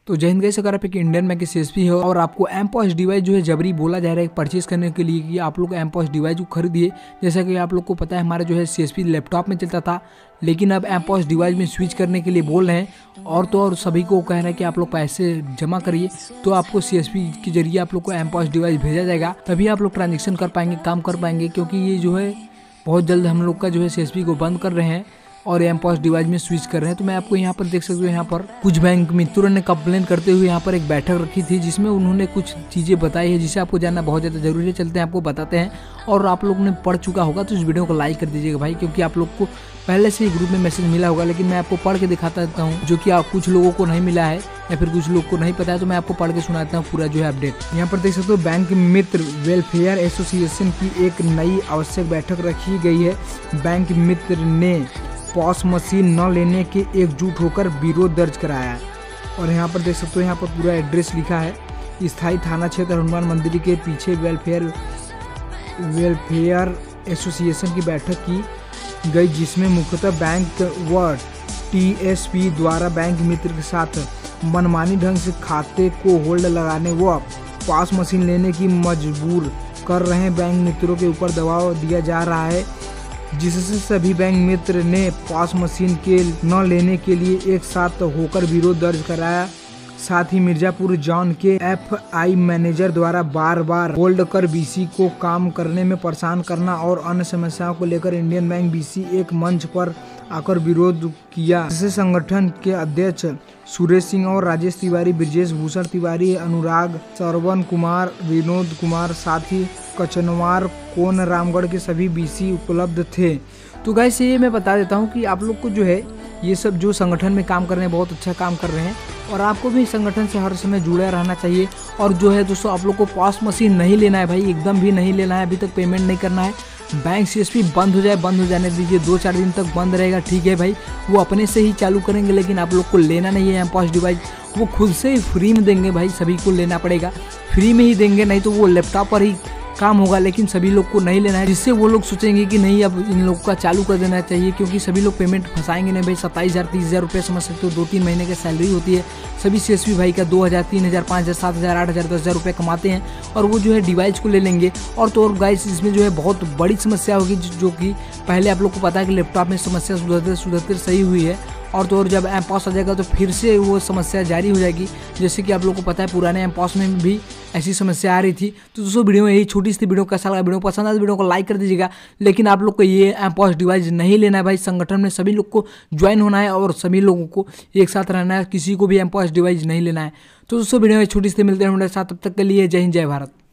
तो जय हिंद गाइस, अगर आप एक इंडियन बैंक के सीएसपी हो और आपको एमपॉस डिवाइस जो है जबरी बोला जा रहा है परचेज करने के लिए कि आप लोग एमपॉस डिवाइस जो खरीदिए। जैसा कि आप लोग को पता है हमारा जो है सीएसपी लैपटॉप में चलता था, लेकिन अब एमपॉस डिवाइस में स्विच करने के लिए बोल रहे हैं। और तो और सभी को कह रहे हैं कि आप लोग पैसे जमा करिए तो आपको सीएसपी के जरिए आप लोग को एमपॉस डिवाइस भेजा जाएगा, तभी आप लोग ट्रांजेक्शन कर पाएंगे, काम कर पाएंगे। क्योंकि ये जो है बहुत जल्द हम लोग का जो है सीएसपी को बंद कर रहे हैं और एमपॉस डिवाइस में स्विच कर रहे हैं। तो मैं आपको यहाँ पर देख सकते हो, यहाँ पर कुछ बैंक मित्रों ने कंप्लेन करते हुए यहाँ पर एक बैठक रखी थी जिसमें उन्होंने कुछ चीजें बताई है जिसे आपको जानना बहुत ज्यादा जरूरी है। चलते हैं आपको बताते हैं, और आप लोग ने पढ़ चुका होगा तो इस वीडियो को लाइक कर दीजिएगा भाई, क्योंकि आप लोग को पहले से ही ग्रुप में मैसेज मिला होगा, लेकिन मैं आपको पढ़ के दिखाता हूँ जो कि कुछ लोगों को नहीं मिला है या फिर कुछ लोग को नहीं पता है। तो मैं आपको पढ़ के सुनाता हूँ पूरा जो है अपडेट। यहाँ पर देख सकते हो, बैंक मित्र वेलफेयर एसोसिएशन की एक नई आवश्यक बैठक रखी गई है। बैंक मित्र ने पॉस मशीन न लेने के एकजुट होकर विरोध दर्ज कराया है। और यहाँ पर देख सकते हो, यहाँ पर पूरा एड्रेस लिखा है। स्थायी थाना क्षेत्र हनुमान मंदिर के पीछे वेलफेयर एसोसिएशन की बैठक की गई, जिसमें मुख्यतः बैंक व टीएसपी द्वारा बैंक मित्र के साथ मनमानी ढंग से खाते को होल्ड लगाने व पास मशीन लेने की मजबूर कर रहे बैंक मित्रों के ऊपर दबाव दिया जा रहा है, जिससे सभी बैंक मित्र ने पास मशीन के न लेने के लिए एक साथ होकर विरोध दर्ज कराया। साथ ही मिर्जापुर जोन के एफआई मैनेजर द्वारा बार बार होल्ड कर बीसी को काम करने में परेशान करना और अन्य समस्याओं को लेकर इंडियन बैंक बीसी एक मंच पर आकर विरोध किया, जिससे संगठन के अध्यक्ष सुरेश सिंह और राजेश तिवारी, ब्रजेश भूषण तिवारी, अनुराग, श्रवण कुमार, विनोद कुमार, साथी कचनवार, कोन रामगढ़ के सभी बीसी उपलब्ध थे। तो गाइस ये मैं बता देता हूँ कि आप लोग को जो है ये सब जो संगठन में काम कर रहे हैं बहुत अच्छा काम कर रहे हैं, और आपको भी संगठन से हर समय जुड़े रहना चाहिए। और जो है दोस्तों, आप लोग को पास मशीन नहीं लेना है भाई, एकदम भी नहीं लेना है, अभी तक पेमेंट नहीं करना है। बैंक सीएसपी बंद हो जाए, बंद हो जाने दीजिए, 2-4 दिन तक बंद रहेगा, ठीक है भाई, वो अपने से ही चालू करेंगे, लेकिन आप लोग को लेना नहीं है एमपॉस डिवाइस। वो खुद से ही फ्री में देंगे भाई, सभी को लेना पड़ेगा, फ्री में ही देंगे, नहीं तो वो लैपटॉप पर ही काम होगा, लेकिन सभी लोग को नहीं लेना है, जिससे वो लोग सोचेंगे कि नहीं अब इन लोग का चालू कर देना चाहिए। क्योंकि सभी लोग पेमेंट फंसाएंगे नहीं भाई। 27,000 30,000 रुपये समझ सकते हो, 2-3 महीने की सैलरी होती है सभी सीएसपी भाई का। 2,000 3,000 5,000 7,000 8,000 10,000 रुपये कमाते हैं, और वो जो है डिवाइस को ले लेंगे। और तो और गाइस इसमें जो है बहुत बड़ी समस्या होगी, जो कि पहले आप लोग को पता है कि लैपटॉप में समस्या सुधरते सही हुई है, और तो और जब एमपॉस आ जाएगा तो फिर से वो समस्या जारी हो जाएगी। जैसे कि आप लोग को पता है पुराने एमपॉस में भी ऐसी समस्या आ रही थी। तो दोस्तों वीडियो में यही छोटी सी वीडियो कैसा लगा, वीडियो पसंद आए तो वीडियो को लाइक कर दीजिएगा। लेकिन आप लोग को ये एमपॉस डिवाइस नहीं लेना है भाई, संगठन में सभी लोग को ज्वाइन होना है और सभी लोगों को एक साथ रहना है, किसी को भी एमपॉस डिवाइस नहीं लेना है। तो दोस्तों वीडियो में छोटी सी मिलते हैं हमारे साथ, तब तक के लिए जय हिंद जय भारत।